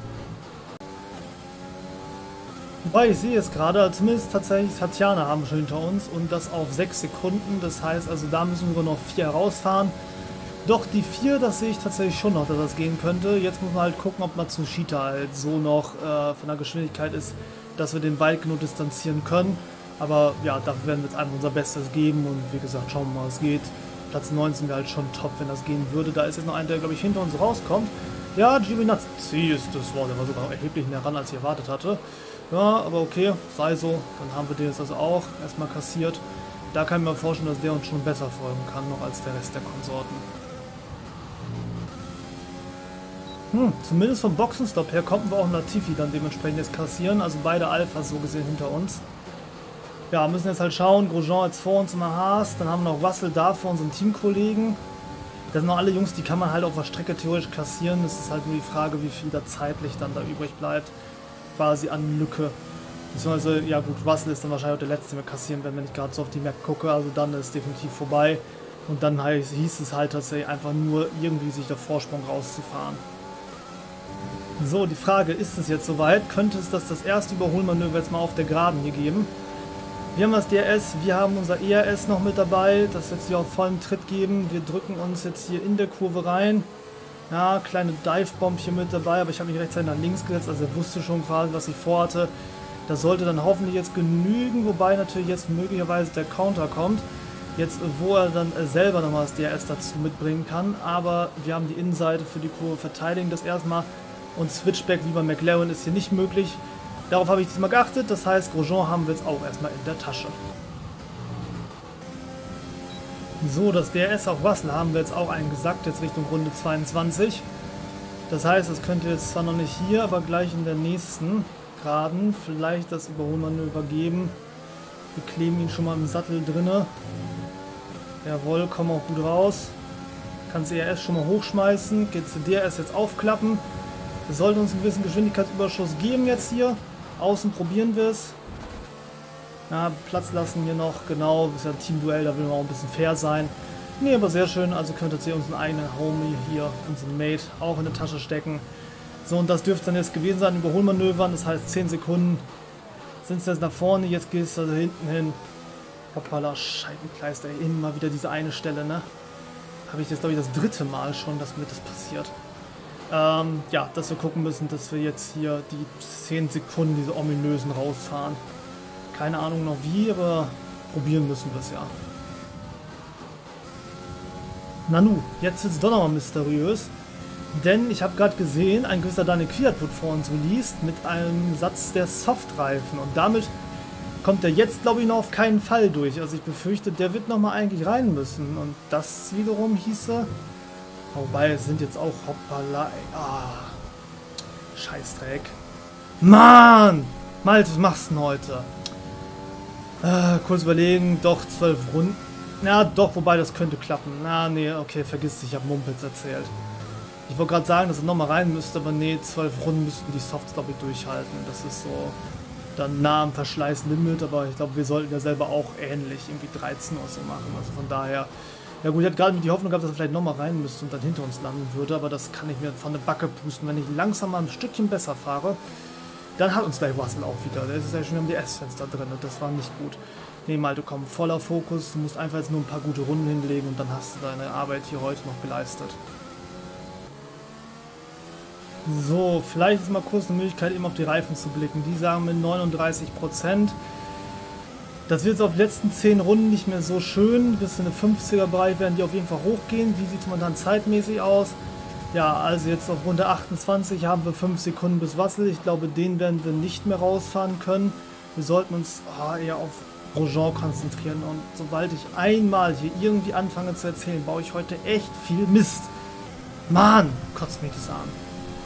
Wobei, ich sehe jetzt gerade, zumindest tatsächlich Tatjana haben wir schon hinter uns und das auf sechs Sekunden. Das heißt, also da müssen wir noch vier rausfahren. Doch die vier, das sehe ich tatsächlich schon noch, dass das gehen könnte. Jetzt muss man halt gucken, ob Matsushita halt so noch äh, von der Geschwindigkeit ist, dass wir den weit genug distanzieren können. Aber ja, dafür werden wir jetzt einfach unser Bestes geben und wie gesagt, schauen wir mal, was geht. Platz neunzehn wäre halt schon top, wenn das gehen würde. Da ist jetzt noch einer, der, glaube ich, hinter uns rauskommt. Ja, Giovinazzi ist das Wort, der war sogar erheblich näher ran, als ich erwartet hatte. Ja, aber okay, sei so. Dann haben wir den jetzt also auch erstmal kassiert. Da kann ich mir vorstellen, dass der uns schon besser folgen kann, noch als der Rest der Konsorten. Hm, zumindest vom Boxenstopp her konnten wir auch Latifi dann dementsprechend jetzt kassieren. Also beide Alphas so gesehen hinter uns. Ja, müssen jetzt halt schauen, Grosjean jetzt vor uns immer Haas, dann haben wir noch Russell da vor unseren Teamkollegen. Das sind noch alle Jungs, die kann man halt auf der Strecke theoretisch kassieren. Das ist halt nur die Frage, wie viel da zeitlich dann da übrig bleibt, quasi an Lücke. Beziehungsweise, ja gut, Russell ist dann wahrscheinlich auch der Letzte, den wir kassieren werden, wenn ich gerade so auf die Map gucke. Also dann ist es definitiv vorbei. Und dann heißt, hieß es halt tatsächlich einfach nur, irgendwie sich der Vorsprung rauszufahren. So, die Frage, ist es jetzt soweit? Könnte es das, das erste Überholmanöver jetzt mal auf der Geraden hier geben? Wir haben das D R S, wir haben unser E R S noch mit dabei, das jetzt hier auf vollem Tritt geben. Wir drücken uns jetzt hier in der Kurve rein. Ja, kleine Dive-Bomb hier mit dabei, aber ich habe mich rechtzeitig nach links gesetzt, also er wusste schon quasi, was ich vorhatte. Das sollte dann hoffentlich jetzt genügen, wobei natürlich jetzt möglicherweise der Counter kommt. Jetzt, wo er dann selber nochmal das D R S dazu mitbringen kann. Aber wir haben die Innenseite für die Kurve, verteidigen das erstmal. Und Switchback wie bei McLaren ist hier nicht möglich. Darauf habe ich diesmal geachtet, das heißt, Grosjean haben wir jetzt auch erstmal in der Tasche. So, das D R S auf Russell haben wir jetzt auch eingesackt, jetzt Richtung Runde zweiundzwanzig. Das heißt, es könnte jetzt zwar noch nicht hier, aber gleich in der nächsten Geraden vielleicht das Überholmanöver geben. Wir kleben ihn schon mal im Sattel drinne. Jawohl, kommen auch gut raus. Kann das E R S schon mal hochschmeißen, geht das D R S jetzt aufklappen. Wir sollten uns ein bisschen Geschwindigkeitsüberschuss geben jetzt hier. Außen probieren wir es. Ja, Platz lassen hier noch, genau. Das ist ja ein Teamduell, da will man auch ein bisschen fair sein. Ne, aber sehr schön. Also könnte jetzt hier unseren eigenen Homie hier, unseren Mate, auch in der Tasche stecken. So, und das dürfte dann jetzt gewesen sein, Überholmanövern. Das heißt, zehn Sekunden sind es jetzt nach vorne. Jetzt geht es also hinten hin. Hoppala, Scheibenkleister, immer wieder diese eine Stelle, ne? Habe ich jetzt, glaube ich, das dritte Mal schon, dass mir das passiert. Ähm, ja, dass wir gucken müssen, dass wir jetzt hier die zehn Sekunden, diese ominösen, rausfahren. Keine Ahnung noch wie, aber probieren müssen wir es ja. Nanu, jetzt wird es doch nochmal mysteriös. Denn ich habe gerade gesehen, ein gewisser Daniel Kwiat wird vor uns released mit einem Satz der Softreifen. Und damit kommt er jetzt, glaube ich, noch auf keinen Fall durch. Also ich befürchte, der wird nochmal eigentlich rein müssen. Und das wiederum hieße... Wobei, es sind jetzt auch hoppala, ey. Ah, Scheißdreck. Mann! Malte, was machst du denn heute? Äh, kurz überlegen, doch, zwölf Runden. Ja, doch, wobei, das könnte klappen. Na, nee, okay, vergiss dich, ich habe Mumpitz erzählt. Ich wollte gerade sagen, dass er nochmal rein müsste, aber nee, zwölf Runden müssten die Softs, glaube ich, durchhalten. Das ist so dann nah am Verschleißlimit, aber ich glaube, wir sollten ja selber auch ähnlich, irgendwie dreizehn oder so machen. Also von daher... Ja gut, ich hatte gerade die Hoffnung gehabt, dass er vielleicht nochmal rein müsste und dann hinter uns landen würde, aber das kann ich mir von der Backe pusten. Wenn ich langsam mal ein Stückchen besser fahre, dann hat uns gleich Russell auch wieder. Der ist ja schon im D S-Fenster drin und das war nicht gut. Nee, Malte, komm, voller Fokus. Du musst einfach jetzt nur ein paar gute Runden hinlegen und dann hast du deine Arbeit hier heute noch geleistet. So, vielleicht ist mal kurz eine Möglichkeit, eben auf die Reifen zu blicken. Die sagen mit neununddreißig Prozent. Das wird jetzt auf die letzten zehn Runden nicht mehr so schön. Bis in den fünfziger Bereich werden die auf jeden Fall hochgehen. Wie sieht es momentan zeitmäßig aus? Ja, also jetzt auf Runde achtundzwanzig haben wir fünf Sekunden bis Russell. Ich glaube, den werden wir nicht mehr rausfahren können. Wir sollten uns oh, eher auf Grosjean konzentrieren. Und sobald ich einmal hier irgendwie anfange zu erzählen, baue ich heute echt viel Mist. Mann, kotzt mich das an.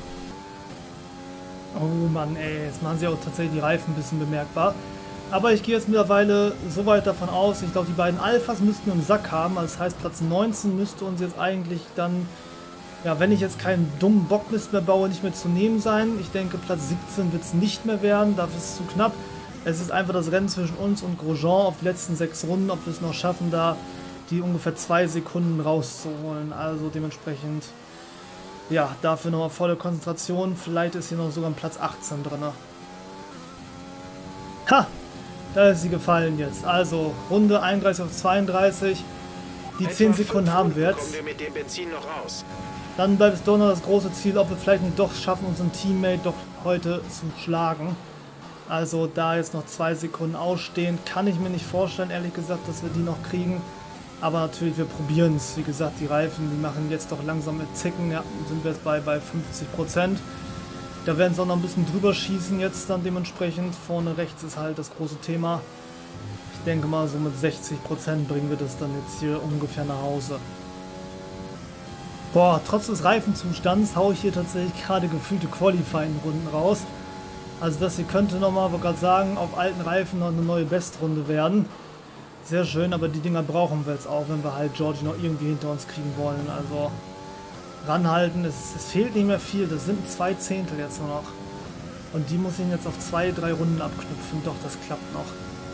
Oh Mann, ey, jetzt machen sie auch tatsächlich die Reifen ein bisschen bemerkbar. Aber ich gehe jetzt mittlerweile so weit davon aus, ich glaube, die beiden Alphas müssten einen Sack haben. Also das heißt, Platz neunzehn müsste uns jetzt eigentlich dann, ja, wenn ich jetzt keinen dummen Bockmist mehr baue, nicht mehr zu nehmen sein. Ich denke, Platz siebzehn wird es nicht mehr werden, dafür ist es zu knapp. Es ist einfach das Rennen zwischen uns und Grosjean auf die letzten sechs Runden, ob wir es noch schaffen, da die ungefähr zwei Sekunden rauszuholen. Also dementsprechend, ja, dafür nochmal volle Konzentration. Vielleicht ist hier noch sogar ein Platz achtzehn drin. Ha! Da ist sie gefallen jetzt. Also, Runde einunddreißig auf zweiunddreißig. Die zehn Sekunden haben wir jetzt. Wir mit dem Benzin noch raus. Dann bleibt es doch noch das große Ziel, ob wir vielleicht nicht doch schaffen, unseren Teammate doch heute zu schlagen. Also, da jetzt noch zwei Sekunden ausstehen, kann ich mir nicht vorstellen, ehrlich gesagt, dass wir die noch kriegen. Aber natürlich, wir probieren es. Wie gesagt, die Reifen, die machen jetzt doch langsam mit Zicken. Ja, sind wir jetzt bei, bei fünfzig Prozent. Da werden sie auch noch ein bisschen drüber schießen jetzt dann dementsprechend. Vorne rechts ist halt das große Thema. Ich denke mal, so mit sechzig Prozent bringen wir das dann jetzt hier ungefähr nach Hause. Boah, trotz des Reifenzustands haue ich hier tatsächlich gerade gefühlte Qualifying-Runden raus. Also das hier könnte nochmal, wollte gerade sagen, auf alten Reifen noch eine neue Bestrunde werden. Sehr schön, aber die Dinger brauchen wir jetzt auch, wenn wir halt Georgie noch irgendwie hinter uns kriegen wollen. Also ranhalten, es, es fehlt nicht mehr viel, das sind zwei Zehntel jetzt nur noch. Und die muss ich jetzt auf zwei, drei Runden abknüpfen, doch das klappt noch.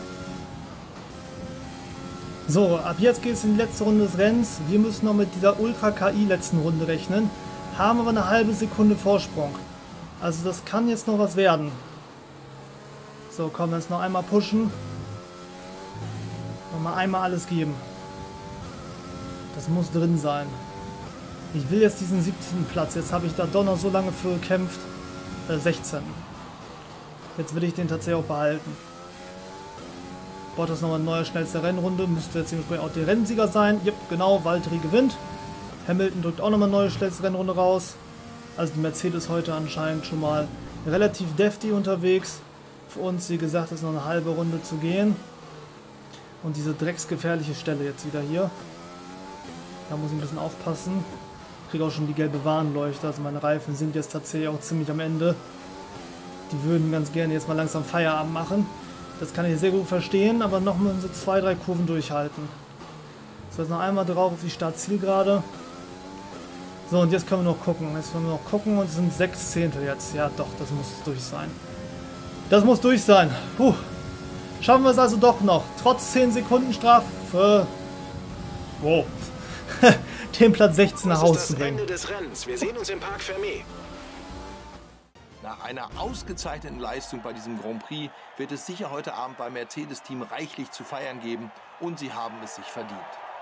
So, ab jetzt geht es in die letzte Runde des Rennens. Wir müssen noch mit dieser Ultra-K I letzten Runde rechnen, haben aber eine halbe Sekunde Vorsprung. Also das kann jetzt noch was werden. So, komm, jetzt noch einmal pushen. Nochmal einmal alles geben. Das muss drin sein. Ich will jetzt diesen siebzehnten Platz. Jetzt habe ich da doch noch so lange für gekämpft. Äh, sechzehn. Jetzt will ich den tatsächlich auch behalten. Bottas nochmal eine neue schnellste Rennrunde. Müsste jetzt dementsprechend auch der Rennsieger sein. Jep, genau. Valtteri gewinnt. Hamilton drückt auch nochmal eine neue schnellste Rennrunde raus. Also die Mercedes heute anscheinend schon mal relativ deftig unterwegs. Für uns, wie gesagt, ist noch eine halbe Runde zu gehen. Und diese drecksgefährliche Stelle jetzt wieder hier. Da muss ich ein bisschen aufpassen. Ich kriege auch schon die gelbe Warnleuchte. Also meine Reifen sind jetzt tatsächlich auch ziemlich am Ende. Die würden ganz gerne jetzt mal langsam Feierabend machen. Das kann ich sehr gut verstehen, aber noch mal so zwei, drei Kurven durchhalten. So, jetzt noch einmal drauf auf die Startzielgerade. So, und jetzt können wir noch gucken. Jetzt können wir noch gucken und es sind sechs Zehntel jetzt. Ja, doch, das muss durch sein. Das muss durch sein. Puh. Schaffen wir es also doch noch. Trotz zehn Sekunden Strafe. Wow. Den Platz sechzehn nach Hause zu bringen. Das ist das Ende des Rennens. Wir sehen uns im Parc Fermé. Nach einer ausgezeichneten Leistung bei diesem Grand Prix wird es sicher heute Abend beim Mercedes-Team reichlich zu feiern geben und sie haben es sich verdient.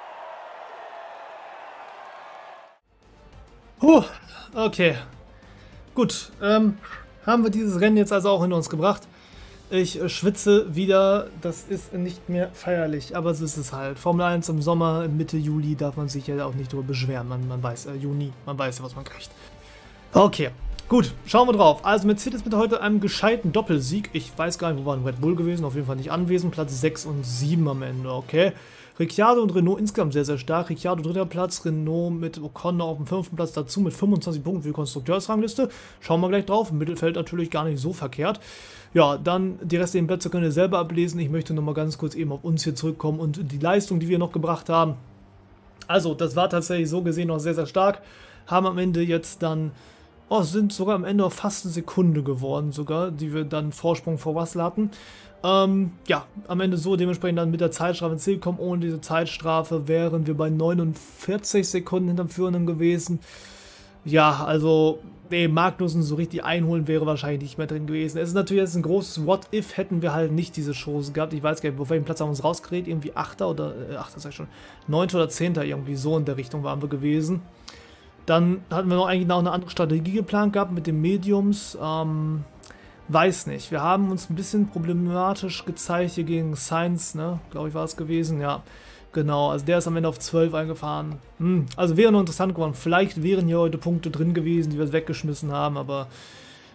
Puh, okay. Gut, ähm, haben wir dieses Rennen jetzt also auch hinter uns gebracht. Ich äh, schwitze wieder, das ist nicht mehr feierlich, aber so ist es halt. Formel eins im Sommer, Mitte Juli darf man sich ja auch nicht drüber beschweren, man, man weiß, äh, Juni, man weiß ja, was man kriegt. Okay, gut, schauen wir drauf. Also Mercedes mit heute einem gescheiten Doppelsieg. Ich weiß gar nicht, wo war ein Red Bull gewesen, auf jeden Fall nicht anwesend. Platz sechs und sieben am Ende, okay. Ricciardo und Renault insgesamt sehr, sehr stark. Ricciardo dritter Platz, Renault mit Ocon auf dem fünften Platz dazu mit fünfundzwanzig Punkten für die Konstrukteursrangliste. Schauen wir gleich drauf. Im Mittelfeld natürlich gar nicht so verkehrt. Ja, dann die restlichen Plätze könnt ihr selber ablesen. Ich möchte nochmal ganz kurz eben auf uns hier zurückkommen und die Leistung, die wir noch gebracht haben. Also, das war tatsächlich so gesehen noch sehr, sehr stark. Haben am Ende jetzt dann, oh, sind sogar am Ende auf fast eine Sekunde geworden sogar, die wir dann Vorsprung vor Russell hatten. Ähm, ja, am Ende so dementsprechend dann mit der Zeitstrafe ins Ziel gekommen. Ohne diese Zeitstrafe wären wir bei neunundvierzig Sekunden hinterm Führenden gewesen. Ja, also, nee, Magnussen so richtig einholen wäre wahrscheinlich nicht mehr drin gewesen. Es ist natürlich jetzt ein großes What-If, hätten wir halt nicht diese Chance gehabt. Ich weiß gar nicht, auf welchem Platz haben wir uns rausgeredet. Irgendwie Achter oder, äh, Achter sag ich schon, Neunter oder Zehnter irgendwie so in der Richtung waren wir gewesen. Dann hatten wir noch eigentlich noch eine andere Strategie geplant gehabt mit den Mediums. Ähm, weiß nicht. Wir haben uns ein bisschen problematisch gezeigt hier gegen Sainz, ne? Glaube ich war es gewesen, ja. Genau, also der ist am Ende auf zwölf eingefahren. Hm, also wäre noch interessant geworden. Vielleicht wären hier heute Punkte drin gewesen, die wir weggeschmissen haben, aber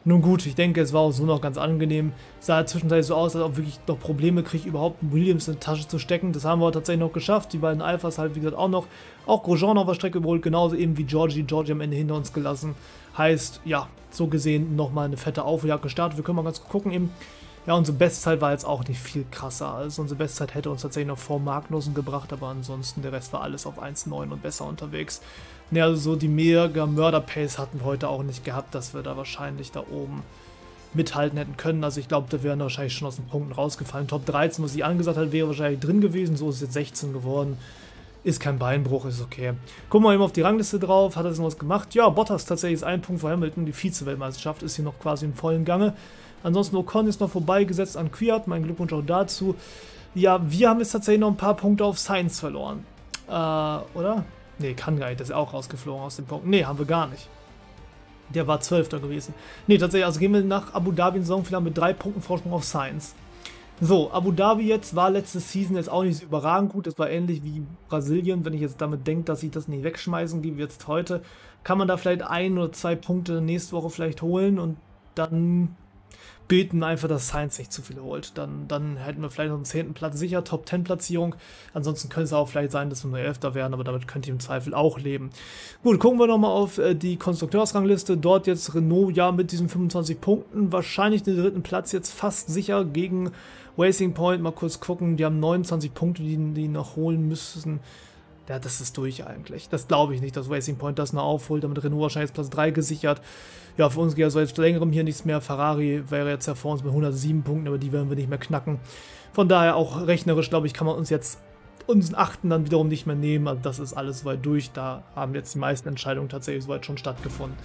Nun gut, ich denke, es war auch so noch ganz angenehm. Es sah zwischenzeitlich so aus, als ob wirklich noch Probleme kriegt, überhaupt Williams in die Tasche zu stecken. Das haben wir tatsächlich noch geschafft. Die beiden Alphas halt, wie gesagt, auch noch. Auch Grosjean auf der Strecke überholt, genauso eben wie Georgie. Georgie am Ende hinter uns gelassen. Heißt, ja, so gesehen nochmal eine fette Aufholjagd gestartet. Wir können mal ganz gucken eben. Ja, unsere Bestzeit war jetzt auch nicht viel krasser. Also unsere Bestzeit hätte uns tatsächlich noch vor Magnussen gebracht, aber ansonsten der Rest war alles auf eins Komma neun und besser unterwegs. Ja, also so die mega Mörder-Pace hatten wir heute auch nicht gehabt, dass wir da wahrscheinlich da oben mithalten hätten können. Also ich glaube, da wären wahrscheinlich schon aus den Punkten rausgefallen. Top dreizehn, was ich angesagt habe, wäre wahrscheinlich drin gewesen. So ist es jetzt sechzehn geworden. Ist kein Beinbruch, ist okay. Gucken wir eben auf die Rangliste drauf. Hat er das noch was gemacht? Ja, Bottas tatsächlich ist ein Punkt vor Hamilton. Die Vize-Weltmeisterschaft ist hier noch quasi im vollen Gange. Ansonsten Ocon ist noch vorbeigesetzt an Kwiat. Mein Glückwunsch auch dazu. Ja, wir haben jetzt tatsächlich noch ein paar Punkte auf Sainz verloren. Äh, oder? Ne, kann gar nicht. Der ist auch rausgeflogen aus dem Punkt. Ne, haben wir gar nicht. Der war zwölfter gewesen. Ne, tatsächlich, also gehen wir nach Abu Dhabi in Saisonfinale mit drei Punkten Vorsprung auf Sainz. So, Abu Dhabi jetzt war letzte Season jetzt auch nicht so überragend gut. Das war ähnlich wie Brasilien. Wenn ich jetzt damit denke, dass ich das nicht wegschmeißen wie jetzt heute, kann man da vielleicht ein oder zwei Punkte nächste Woche vielleicht holen und dann beten einfach, dass Sainz nicht zu viel holt. Dann, dann hätten wir vielleicht noch einen zehnten Platz sicher, Top zehn Platzierung. Ansonsten könnte es auch vielleicht sein, dass wir nur elfter werden, aber damit könnt ihr im Zweifel auch leben. Gut, gucken wir nochmal auf äh, die Konstrukteursrangliste. Dort jetzt Renault, ja, mit diesen fünfundzwanzig Punkten. Wahrscheinlich den dritten Platz jetzt fast sicher gegen Racing Point. Mal kurz gucken, die haben neunundzwanzig Punkte, die, die noch holen müssen. Ja, das ist durch eigentlich. Das glaube ich nicht, dass Racing Point das noch aufholt. Damit Renault wahrscheinlich jetzt Platz drei gesichert. Ja, für uns geht also jetzt längerem hier nichts mehr. Ferrari wäre jetzt ja vor uns mit hundertsieben Punkten, aber die werden wir nicht mehr knacken. Von daher auch rechnerisch, glaube ich, kann man uns jetzt unseren achten dann wiederum nicht mehr nehmen. Also das ist alles soweit durch. Da haben jetzt die meisten Entscheidungen tatsächlich soweit schon stattgefunden.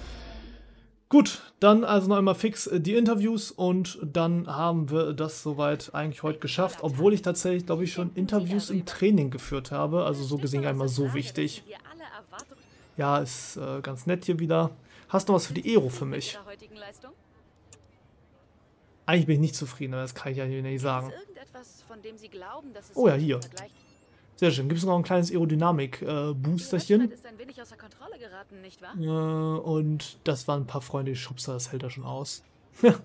Gut, dann also noch einmal fix die Interviews und dann haben wir das soweit eigentlich heute geschafft, obwohl ich tatsächlich, glaube ich, schon Interviews im Training geführt habe, also so gesehen einmal so wichtig. Ja, ist äh, ganz nett hier wieder. Hast du noch was für die Aero für mich? Eigentlich bin ich nicht zufrieden, aber das kann ich ja hier nicht sagen. Oh ja, hier. Sehr schön. Gibt es noch ein kleines Aerodynamik-Boosterchen? Äh, und das waren ein paar Freunde, die Schubser, das hält er schon aus. Danke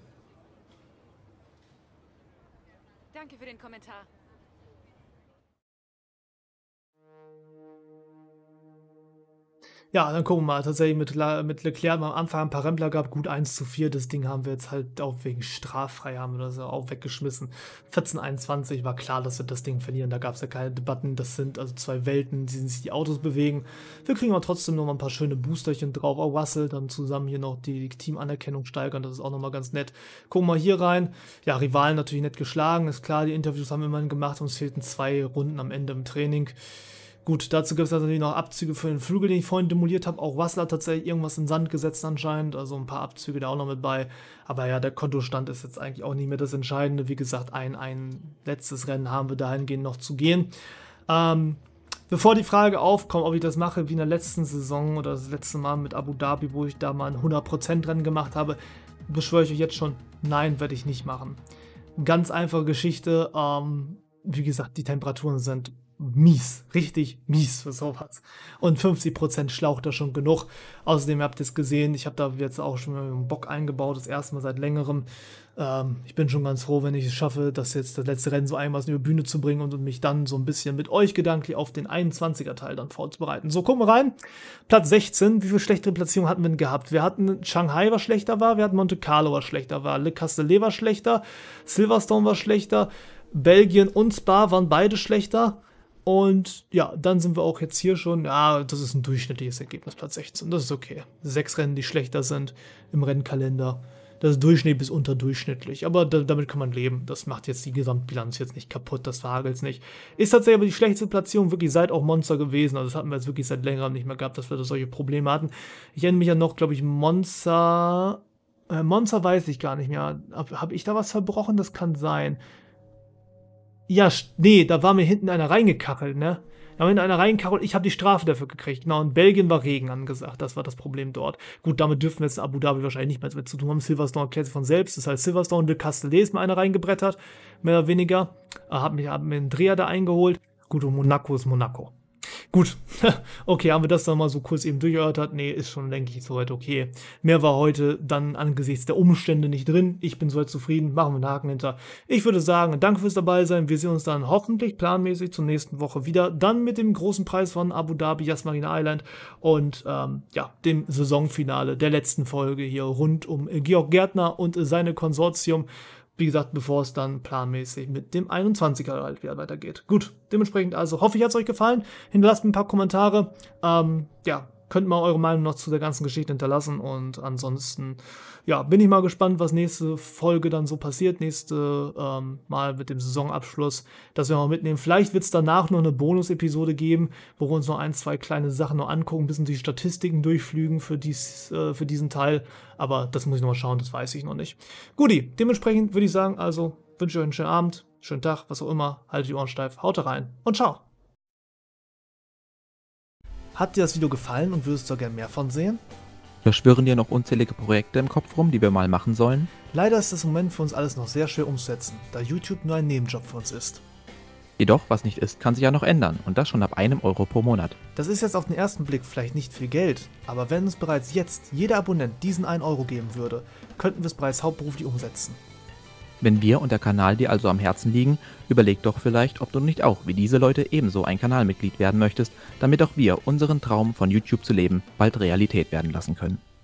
für den Kommentar. Ja, dann gucken wir mal. Tatsächlich mit, Le mit Leclerc am Anfang ein paar Rempler gehabt. Gut, eins zu vier. Das Ding haben wir jetzt halt auch wegen straffrei haben wir das ja auch weggeschmissen. vierzehn einundzwanzig war klar, dass wir das Ding verlieren. Da gab es ja keine Debatten. Das sind also zwei Welten, die sich die Autos bewegen. Wir kriegen aber trotzdem noch mal ein paar schöne Boosterchen drauf. Auch Russell dann zusammen hier noch die, die Teamanerkennung steigern. Das ist auch nochmal ganz nett. Gucken wir mal hier rein. Ja, Rivalen natürlich nett geschlagen. Ist klar, die Interviews haben wir immerhin gemacht. Uns fehlten zwei Runden am Ende im Training. Gut, dazu gibt es natürlich noch Abzüge für den Flügel, den ich vorhin demoliert habe. Auch Russell hat tatsächlich irgendwas in Sand gesetzt anscheinend. Also ein paar Abzüge da auch noch mit bei. Aber ja, der Kontostand ist jetzt eigentlich auch nicht mehr das Entscheidende. Wie gesagt, ein, ein letztes Rennen haben wir dahingehend noch zu gehen. Ähm, bevor die Frage aufkommt, ob ich das mache wie in der letzten Saison oder das letzte Mal mit Abu Dhabi, wo ich da mal ein hundert Prozent Rennen gemacht habe, beschwöre ich euch jetzt schon, nein, werde ich nicht machen. Ganz einfache Geschichte. Ähm, wie gesagt, die Temperaturen sind mies, richtig mies für sowas. Und fünfzig Prozent schlaucht da schon genug. Außerdem habt ihr es gesehen, ich habe da jetzt auch schon einen Bock eingebaut, das erste Mal seit längerem. Ähm, ich bin schon ganz froh, wenn ich es schaffe, das jetzt das letzte Rennen so einigermaßen über die Bühne zu bringen und mich dann so ein bisschen mit euch gedanklich auf den einundzwanziger Teil dann vorzubereiten. So, gucken wir rein. Platz sechzehn, wie viele schlechtere Platzierungen hatten wir denn gehabt? Wir hatten Shanghai, was schlechter war, wir hatten Monte Carlo, was schlechter war, Le Castellet war schlechter, Silverstone war schlechter, Belgien und Spa waren beide schlechter. Und ja, dann sind wir auch jetzt hier schon, ja, das ist ein durchschnittliches Ergebnis, Platz sechzehn, das ist okay. Sechs Rennen, die schlechter sind im Rennkalender. Das ist Durchschnitt bis unterdurchschnittlich, aber da, damit kann man leben. Das macht jetzt die Gesamtbilanz jetzt nicht kaputt, das verhagelt nicht. Ist tatsächlich aber die schlechteste Platzierung wirklich seit auch Monza gewesen. Also das hatten wir jetzt wirklich seit längerem nicht mehr gehabt, dass wir da solche Probleme hatten. Ich erinnere mich ja noch, glaube ich, Monza, äh, Monza weiß ich gar nicht mehr. Habe hab ich da was verbrochen? Das kann sein. Ja, nee, da war mir hinten einer reingekachelt, ne? Da war hinten einer reingekachelt, ich habe die Strafe dafür gekriegt. Genau, in Belgien war Regen angesagt, das war das Problem dort. Gut, damit dürfen wir jetzt in Abu Dhabi wahrscheinlich nicht mehr zu tun haben. Silverstone erklärt sich von selbst, das heißt Silverstone, Le Castellet ist mir einer reingebrettert, mehr oder weniger. Hab mich hab mir einen Dreher da eingeholt. Gut, und Monaco ist Monaco. Gut, okay, haben wir das dann mal so kurz eben durcherörtert? Nee, ist schon, denke ich, soweit okay. Mehr war heute dann angesichts der Umstände nicht drin. Ich bin soweit zufrieden, machen wir einen Haken hinter. Ich würde sagen, danke fürs dabei sein. Wir sehen uns dann hoffentlich planmäßig zur nächsten Woche wieder. Dann mit dem großen Preis von Abu Dhabi, Yas Marina Island und ähm, ja, dem Saisonfinale der letzten Folge hier rund um Georg Gärtner und seine Konsortium. Wie gesagt, bevor es dann planmäßig mit dem einundzwanziger halt wieder weitergeht. Gut, dementsprechend also hoffe ich, hat es euch gefallen. Hinterlasst mir ein paar Kommentare. Ähm, ja, könnt mal eure Meinung noch zu der ganzen Geschichte hinterlassen. Und ansonsten, ja, bin ich mal gespannt, was nächste Folge dann so passiert. Nächste ähm, Mal mit dem Saisonabschluss, dass wir mal mitnehmen. Vielleicht wird es danach noch eine Bonus-Episode geben, wo wir uns noch ein, zwei kleine Sachen noch angucken, ein bisschen die Statistiken durchflügen für, dies, äh, für diesen Teil. Aber das muss ich noch mal schauen, das weiß ich noch nicht. Guti, dementsprechend würde ich sagen, also wünsche euch einen schönen Abend, schönen Tag, was auch immer. Haltet die Ohren steif, haut rein und ciao. Hat dir das Video gefallen und würdest du gerne mehr von sehen? Da schwirren dir noch unzählige Projekte im Kopf rum, die wir mal machen sollen? Leider ist das im Moment für uns alles noch sehr schwer umzusetzen, da YouTube nur ein Nebenjob für uns ist. Jedoch, was nicht ist, kann sich ja noch ändern und das schon ab einem Euro pro Monat. Das ist jetzt auf den ersten Blick vielleicht nicht viel Geld, aber wenn uns bereits jetzt jeder Abonnent diesen einen Euro geben würde, könnten wir es bereits hauptberuflich umsetzen. Wenn wir und der Kanal dir also am Herzen liegen, überleg doch vielleicht, ob du nicht auch wie diese Leute ebenso ein Kanalmitglied werden möchtest, damit auch wir unseren Traum von YouTube zu leben bald Realität werden lassen können.